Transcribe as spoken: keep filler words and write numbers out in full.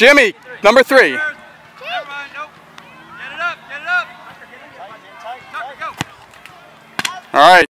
Jimmy, number three. Never mind, nope. Get it up, get it up. Tucker, go. All right.